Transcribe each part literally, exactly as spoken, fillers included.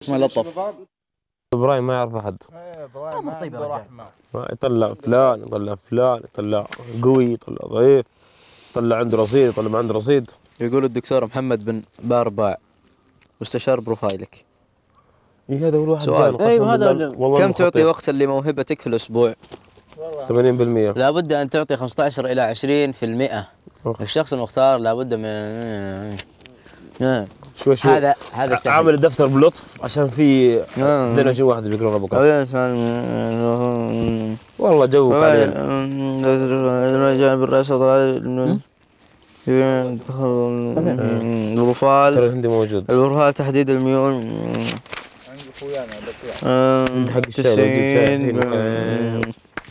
ملطف. ابراهيم ما يعرف احد. ايه ابراهيم طيب يا رجال. يطلع فلان يطلع فلان يطلع قوي يطلع ضعيف، يطلع عنده رصيد يطلع ما عنده رصيد. يقول الدكتور محمد بن بارباع مستشار بروفايلك. اي هذا هو الواحد سؤال. ايوه هذا. كم تعطي وقتا لموهبتك في الاسبوع؟ ثمانين بالمئة. لابد ان تعطي خمسة عشر الى عشرين بالمئة. الشخص المختار لابد من شوي شوي. هذا هذا سهل. عامل الدفتر بلطف عشان في اثنين وعشرين واحد بيقرون بكره. والله جوك علينا. رجع بالرصد البروفايل. ترى عندي موجود. البروفايل تحديد الميول. عند اخويانا بس عند حق الشاي لو تجيب شاي.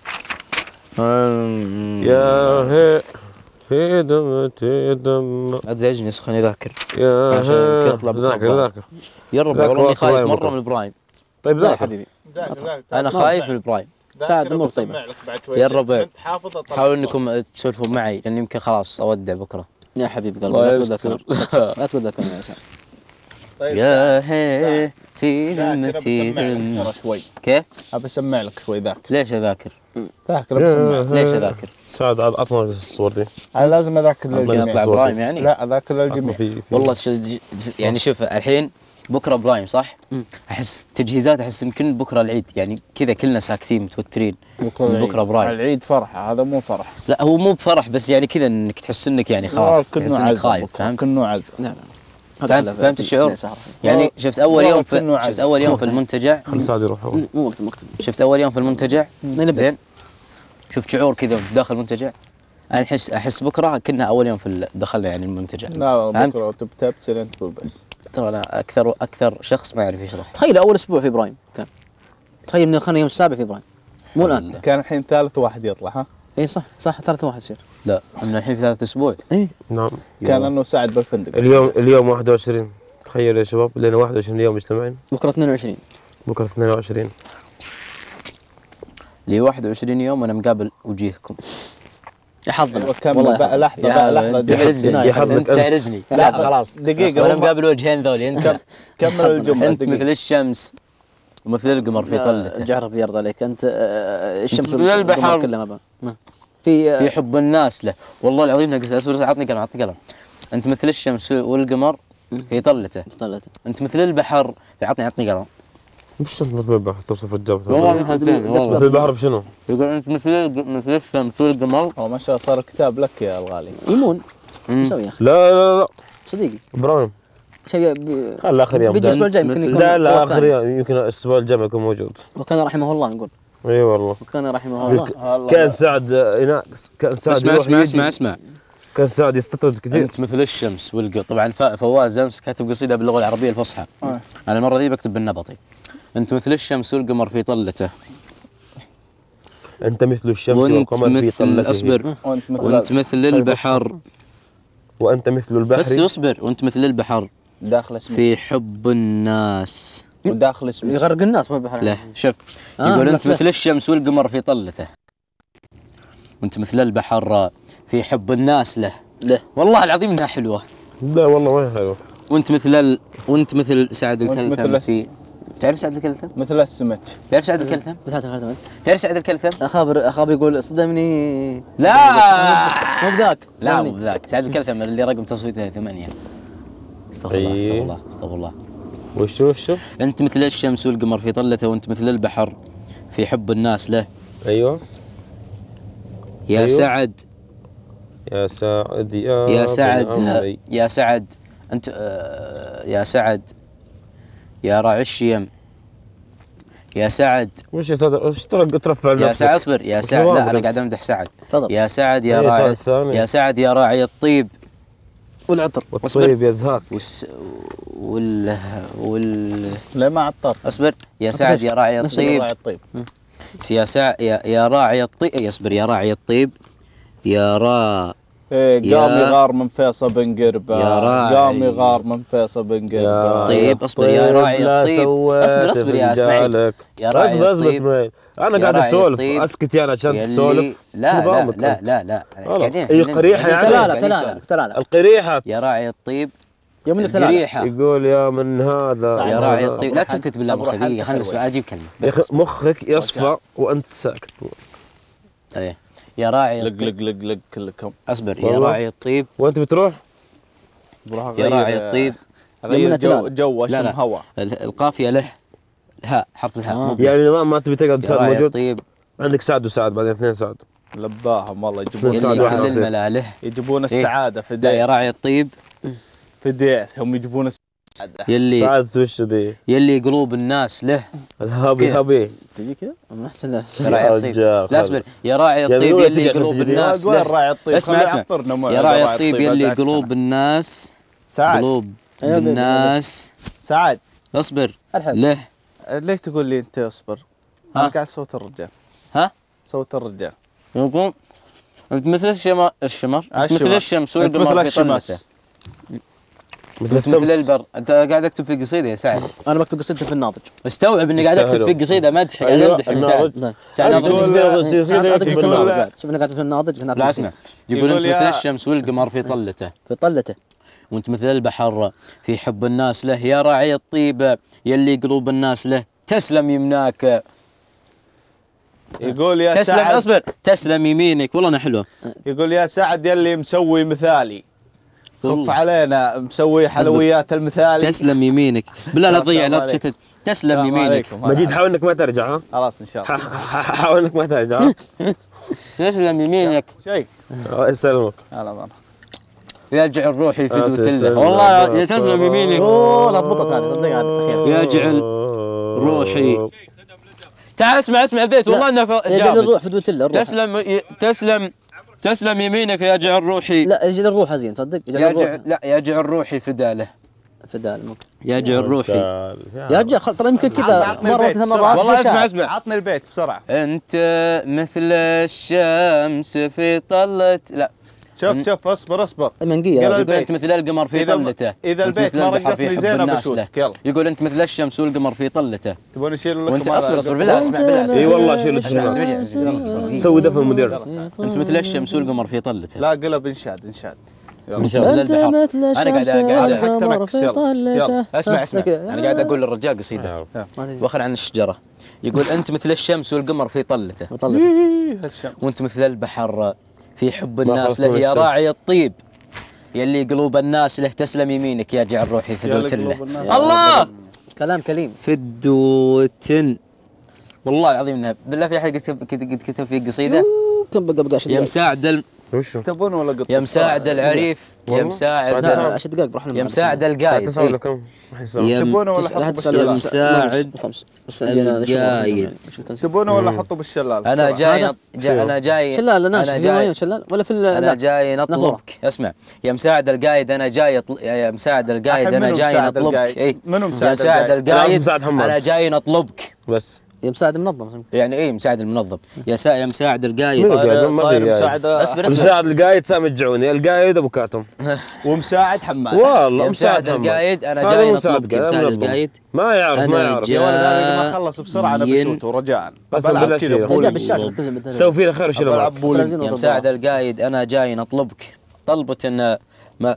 يا هي في دمتي دم. لا تزعجني خليني اذاكر. يا عشان يمكن اطلع ذاكر ذاكر. يا ربع والله اني خايف مره من ابراهيم. طيب لا ذاكر حبيبي انا خايف من ابراهيم. ساعد الامور طيبه. يا الربع حاولوا انكم تسولفون معي لان يمكن خلاص اودع بكره. يا حبيبي قلبي لا تقول ذا لا تقول ذا كلام يا سعد. يا هي في ذمتي ذم. شوي كيف؟ ابى اسمع لك شوي ذاك. ليش اذاكر؟ ذاكر بسمع. ليش اذاكر؟ سعد عطنا الصور دي. انا لازم اذاكر يطلع للجميع. ابراهيم يعني؟ لا اذاكر للجميع. والله يعني شوف الحين بكره ابراهيم صح؟ احس تجهيزات احس ان كل بكره العيد يعني كذا كلنا ساكتين متوترين. بكره بكره ابراهيم. العيد فرحه هذا مو فرح. لا هو مو بفرح بس يعني كذا انك تحس انك يعني خلاص تحس انك خايف فهمت؟ كنه عزم. لا لا فهمت فهمت الشعور؟ يعني شفت اول يوم في شفت اول يوم في المنتجع. خلي سعد يروح. مو وقت مقتل. شفت اول يوم في المنتجع زين؟ شفت شعور كذا داخل المنتجع؟ انا احس احس بكره كنا اول يوم في دخلنا يعني المنتجع. لا بكره تبتب تصير انت تقول بس. ترى انا اكثر اكثر شخص ما يعرف يشرح. تخيل اول اسبوع في ابراهيم كان. تخيل من خلينا يوم السابع في ابراهيم. مو الان. كان الحين ثالث واحد يطلع ها؟ اي صح صح ثالث واحد يصير. لا من الحين في ثالث اسبوع. اي نعم. كان انه ساعد بالفندق. اليوم اليوم واحد وعشرين. تخيلوا يا شباب لنا واحد وعشرين يوم مجتمعين. بكره اثنين وعشرين. بكره اثنين وعشرين. لي واحد وعشرين يوم وانا مقابل وجيهكم. يا حظنا والله بقى لحظه بقى لحظه تعرجني انت تعرجني لا خلاص دقيقه وانا مقابل وجهين ذولي انت كمل الجمله. انت مثل الشمس ومثل القمر في طلته. جعرب يرضى عليك انت الشمس مثل البحر كلها ما بان. في في حب الناس له والله العظيم ناقص اصبر عطني قلم عطني قلم. انت مثل الشمس والقمر في طلته. طلته. انت مثل البحر عطني عطني قلم. مش انت مثل البحر توصف الجو. والله مثل البحر بشنو؟ يقول انت مثل مثل الشمس والقمر. والله ما شاء الله صار كتاب لك يا الغالي. يمون مسوي يا اخي. لا لا لا صديقي ابراهيم شيء خلي اخر يوم. بيجي الاسبوع الجاي يمكن يكون. لا لا اخر يوم يمكن الاسبوع الجاي يكون موجود. وكان رحمه الله نقول. اي والله. وكان رحمه الله. كان سعد يناقص كان سعد اسمع اسمع اسمع اسمع كان سعد يستطرد كثير. انت مثل الشمس والقمر. طبعا فواز امس كاتب قصيده باللغه العربيه الفصحى. آه. انا المره ذي بكتب بالنبطي. انت مثل الشمس والقمر في طلته. انت مثل الشمس والقمر في طلته. اصبر. وانت مثل وانت مثل البحر. وانت مثل البحر. بس اصبر وانت مثل البحر داخل اسمك في حب الناس. وداخل اسمك يغرق الناس ما البحر. لا شوف آه يقول انت لا. مثل الشمس والقمر في طلته. وانت مثل البحر في حب الناس له. له والله العظيم انها حلوه. لا والله ما هي حلوه. وانت مثل ال... وانت مثل سعد وانت الكلثم مثل في تعرف سعد الكلثم؟ مثل السمك. تعرف سعد الكلثم؟ مثل هذا انت. تعرف سعد الكلثم؟ اخابر اخابر يقول صدمني. لا مو بذاك. لا مو بذاك سعد الكلثم اللي رقم تصويته ثمانية. استغفر الله استغفر الله استغفر الله. وشو وشو؟ انت مثل الشمس والقمر في طلته وانت مثل البحر في حب الناس له. ايوه يا أيوة. سعد يا سعد يا يا سعد عمري. يا سعد انت آه يا سعد يا راعي الشيم يا سعد. وش يا سعد وش ترى ترفع يا سعد اصبر يا سعد لا انا قاعد امدح سعد. تفضل. يا سعد يا أي راعي سعد يا سعد يا راعي الطيب والعطر. والطيب يزهاك. والس وال وال لا ما عطرت. اصبر يا سعد يا راعي الطيب. راعي الطيب. يا سعد يا يا راعي الطيب يصبر يا راعي الطيب يا را ايه قام يغار من فيصل بن قربة. يا راعي. قام يغار من فيصل بن قربة. طيب اصبر يا راعي الطيب. اصبر اصبر يا اسماعيل. يا راعي اصبر اصبر الطيب. اسماعيل. انا قاعد اسولف اسكت يعني عشان تسولف. لا لا لا لا لا قاعدين اي قريحه يعني. تلالك تلالك تلالك. القريحه يا راعي الطيب يوم منك ثلاثة. القريحة. يقول يا من هذا يا راعي هذا. الطيب لا تشتت بالله أبو موسى، رحل دقيقة خليني بس تخروي. اجيب كلمة يا بس. أخي مخك يصفى وانت ساكت. ايه يا راعي لق الطيب. لق لق لق كلكم. اصبر يا والله. راعي الطيب وانت بتروح؟ بروح يا أغير- راعي الطيب. اغير يمنا جو ثلاثة. جو لا اشم لا هوا. ال- القافية له الهاء، حرف الهاء مو بله. يعني ما ما تبي تقعد يا سعد راعي موجود؟ الطيب عندك سعد وسعد بعدين اثنين سعد. لباهم والله يجيبون يلي- سعد يلي واحد كل عصير. الملاله. يجيبون إيه؟ السعاده في لا يا ديت راعي الطيب في ديت هم يجيبون السعاده. يلي سعد وش ذي؟ يلي قلوب الناس له. الهابي كذا. هابي. تجي كذا ما احسن له. يا راعي الطيب رجال لا خل. اصبر يا راعي يا الطيب ذولا يلي تجي قلوب عشان تجي. الناس وين له. راعي الطيب؟ اسمع خليه اسمع يعطرنا مو- يا راعي الطيب هذا يلي عشتنا. قلوب الناس سعد قلوب أيوة، بيبي، الناس سعد اصبر الحل. له. ليش تقول لي انت اصبر؟ ها؟ انا قاعد صوت الرجال ها صوت الرجال. يقول انت مثل الشمر الشمر أنت مثل الشمس انت والقمر مثل في الشمس. طلته. مثل انت مثل الشمس. البر. انت قاعد اكتب في قصيده يا سعد. انا بكتب قصيدتي في الناضج. استوعب اني قاعد اكتب يستاهلوا. في قصيده مدح قاعد أيوة، امدح يا الناضج. سعد. لا. سعد أنت أظن- تقول- أنا يصير- قاعد في يصير- الناضج لا. بعد. شوف انا قاعد في الناضج هناك لا اسمع يقول يقول انت مثل يا- الشمس والقمر في طلته، في طلته. وانت مثل البحر في حب الناس له. يا راعي الطيب يلي قلوب الناس له، تسلم يمناك. يقول يا تسلم سعد اصبر تسلم يمينك. والله انا حلوه. يقول يا سعد يلي مسوي مثالي خف والله. علينا مسوي حلويات المثالي. تسلم يمينك بالله لا تضيع لا السلام تشتت. تسلم السلام يمينك. عليكم. مجيد حاول انك ما ترجع ها. خلاص ان شاء الله. حاول انك ما ترجع ها. تسلم يمينك. شيء الله يسلمك. هلا مرة. يجعل روحي فدوة تسلم. الله. والله يا تسلم يمينك. اوه لا ضبطت هذه صدق هذه اخيرا. يجعل روحي. تعال اسمع اسمع البيت والله انه ف- يجعل جامد. الروح فدوة الله الروح. تسلم ي- تسلم تسلم يمينك يجعل روحي. لا يجعل الروح هزين صدق. يجعل يجعل الروح لا يجعل روحي فداله. فداء ممكن. يجعل روحي. يا رجال خل- ترى يمكن كذا عطني مره البيت ثلاث بسرعة. مرات. والله زي اسمع شاعر. اسمع. عطني البيت بسرعة. انت مثل الشمس في طلة. لا شوف شوف اصبر اصبر. منقيه قال لا. يقول انت مثل القمر في إذا- طلته. إذا أنت البيت مثل ما البحر في رقصني حب زين الناس بشوتك، له. يلا. يقول انت مثل الشمس والقمر في طلته. تبون نشيل لكم وانت هذا اصبر اصبر القبل؟ بالله اسمع بالله اسمع. اي والله شيل اسمع، الشمال. رجع. سوي دفن مدير. انت مثل الشمس والقمر في طلته. لا قلب انشاد انشاد. إن يلا. شاء الله. انت البحر. مثل أنا قاعد- الشمس قاعد- والقمر حتى في نكس، يلا. طلته. اسمع اسمع كذا. انا قاعد اقول للرجال قصيده واخر عن الشجره. يقول انت مثل الشمس والقمر في طلته، طلته. إيه، الشمس. وانت مثل البحر في حب ما الناس خلصنا له. من يا الشمس. راعي الطيب يلي قلوب الناس له، تسلم يمينك يا جعل روحي فدوة يا له. قلوب الناس. الله كلام كليم. فدوة. والله العظيم انها بالله في احد قد كتب قد كتب في قصيده. كم بقى بقى عشر يا دقائق. مساعد الم... وشو؟ تبون ولا قط؟ يا مساعد العريف يا والله؟ مساعد بعد لا عشر دقائق بروح يا مساعد القايد. تسعة ولا إيه. كم؟ يا تبونه ولا تسعة- لا حطوا تسأل يا بالشلال؟ مساعد خمس بس عندنا شغل. القايد. تبونه ولا حطوا بالشلال؟ انا بسرعة. جاي هذا؟ جا انا جاي شلال ناس انا في جاي مايو شلال ولا في ال- انا لا. جاي نافورة. نطلبك. اسمع يا مساعد القايد انا جاي أطل... يا مساعد القايد الحين انا منو جاي مساعد نطلبك. القايد؟ اي منو يا مساعد مساعد القايد؟ القايد مساعد حماد. انا جاي نطلبك. بس يا مساعد منظم. يعني ايه مساعد المنظم يا سا... يا مساعد القايد. منو؟ صاير ما صاير في قايد. مساعد اصبر اصبر مساعد القايد سامي الجعوني، القايد ابو كاتم. ومساعد حماد. والله يا مساعد محمد. القايد انا هذا جاي مو مساعد نطلبك. يا قايد، مساعد منظم. القايد ما يعرف ما أنا يعرف. يا ولد انا ما جاي- خلص بسرعه انا ين- بشوت ورجاء بس بلعب بلا كذا شيء. بقول جاب الشاشه تلفزيون. سوي فينا خير وشيل بلعب معك. بولينج. تلفزيون يا وضباط. مساعد القايد انا جاي نطلبك طلبة إن ما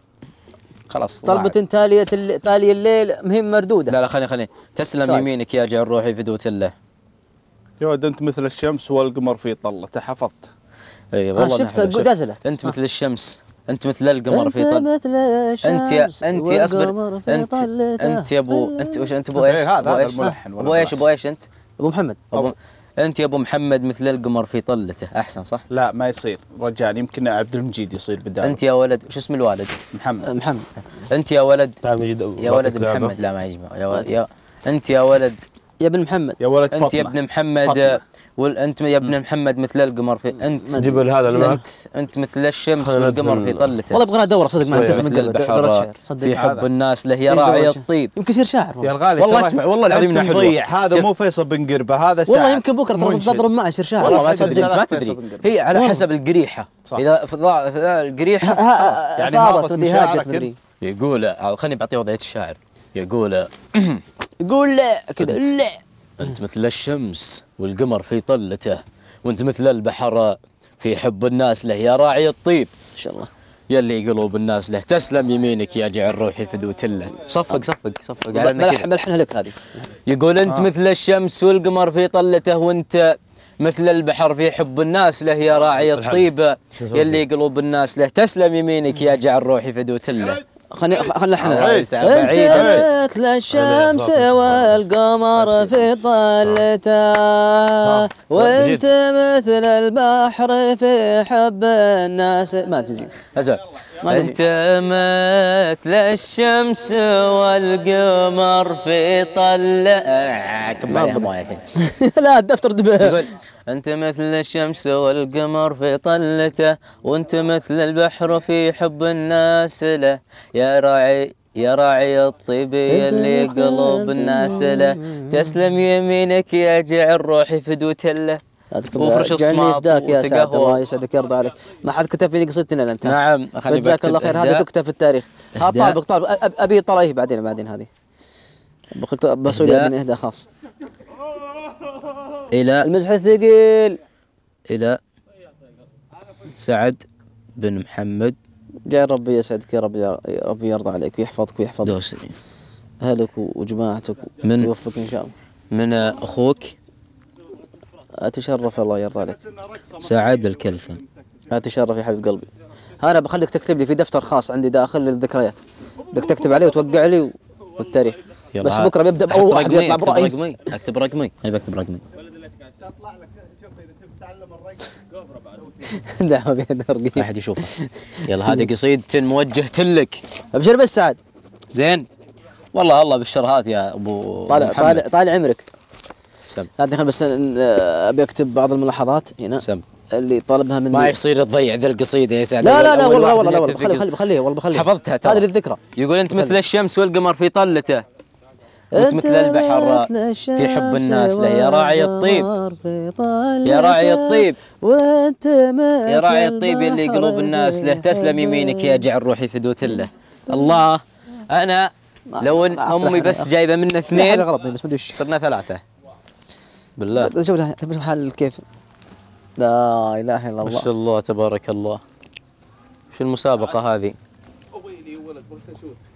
خلاص طلبة تالية الل- تالي الليل مهم مردودة. لا لا خليني خليني تسلم صاير. يمينك يا جعل روحي فدوة الله. يا ولد انت مثل الشمس والقمر في طلته حفظت. اي آه والله شفت نحن- شوف. جزلة. انت مثل الشمس انت مثل القمر انت في طل مثل انت يا الشمس انت يا اصبر والقمر في انت طلته. انت يا ابو انت وش انت ابو إيه، ايش؟ هذا- ابو هذا ايش؟ الملحن ولا ابو ايش بلاش. ابو ايش انت؟ ابو محمد. ابو انت يا ابو محمد مثل القمر في طلته. احسن صح؟ لا ما يصير رجال يمكن عبد المجيد يصير بدال. انت يا ولد وش اسم الوالد؟ محمد. محمد. انت يا ولد تعال مجيد يا ولد محمد. لا ما يجمع يا ولد يا انت يا ولد يا ابن محمد. يا ولد فاطمه. انت يا ابن محمد فاطمة. وانت يا ابن محمد مثل القمر في انت جبل هذا اللي معك. انت انت مثل الشمس خلينا والقمر ندخل- في طلته. والله ابغى لها دوره صدق معك شوية. تسمع مثل قلبك دورة البحر شعر صدق. في حب هذا. الناس له يا إيه، راعي دورة شعر. الطيب. يمكن يصير شاعر يا والله. الغالي والله ترى اسمع، والله العظيم أنت إنه حلوة. مضيع. هذا شوف. مو فيصل بن قربه هذا سعد. والله يمكن بكره ترى منشد. تضرب معي يصير شاعر. والله ما أدري، تصدق لا ما فيصل تدري بن قرب. هي على والله. حسب القريحه. صح. اذا فضاء فضاء القريحه يعني يعني هابط هابط ودي مشاعرك هاجت مدري. يقول خليني بعطيه وضعيه الشاعر. يقول يقول لا كذا لا. انت مثل الشمس والقمر في طلته، وانت مثل البحر في حب الناس له يا راعي الطيب. ان شاء الله. يلي قلوب الناس له، تسلم يمينك يا جعل روحي فدوة له. صفق صفق صفق على ملح ملحنها لك هذه. يقول انت آه. مثل الشمس والقمر في طلته، وانت مثل البحر في حب الناس له، يا راعي الطيبة يلي قلوب الناس له، تسلم يمينك يا جعل روحي فدوة له. خلني خلنا احنا انت مثل الشمس والقمر في طلته، وانت مثل البحر في حب الناس. ما تجي أزل. انت مثل الشمس والقمر في طلته. لا الدفتر دبه. انت مثل الشمس والقمر في طلته، وانت مثل البحر في حب الناس له، يا راعي يا راعي الطيب يلي قلوب الناس له، تسلم يمينك يا جعل روحي فدوة له. وفرش الصماط فداك يا سعد، الله يسعدك يرضى عليك. ما حد كتب فيني قصتنا الا انت. نعم جزاك الله خير. هذه تكتب في التاريخ. ها طالبك طالب ابي طلعيه بعدين بعدين هذه بسوي لي من اهداء خاص. إلى المزح الثقيل إلى سعد بن محمد. جاي ربي يسعدك يا رب، يا ربي يرضى عليك ويحفظك ويحفظ دوسري أهلك وجماعتك من ويوفقك إن شاء الله. من أخوك أتشرف الله يرضى عليك. سعد الكلفة. أتشرف يا حبيب قلبي. أنا بخليك تكتب لي في دفتر خاص عندي داخل للذكريات، بدك تكتب عليه وتوقع لي والتاريخ. بس بكرة بيبدأ بأول واحد يطلع برأي. أكتب رقمي أكتب رقمي أنا بكتب رقمي. اطلع لك شوف اذا تبي تتعلم الرقم كفره بعد. دعوه بيد رقيق احد يشوفه. يلا هذه قصيدة موجهة لك. ابشر بس سعد. زين والله الله بالشرهات يا ابو طالع طالع طالع عمرك. سم هذه خل بس ابي اكتب بعض الملاحظات هنا. سم اللي طالبها مني. ما يصير تضيع ذا القصيدة يا سعد. لا لا لا والله والله والله خلي خلي بخليها والله بخليها. حفظتها ترى. هذه للذكرى. يقول انت مثل الشمس والقمر في طلته، وانت مثل البحر في حب الناس له، يا راعي الطيب يا راعي الطيب يا راعي الطيب يلي قلوب الناس له، تسلم يمينك يا جعل روحي فدوة له. الله انا لو ان امي بس جايبه منا اثنين غلط بس ما ادري وش صرنا ثلاثه بالله. شوف شوف حال كيف. لا اله الا الله ما شاء الله تبارك الله. شو المسابقه هذه؟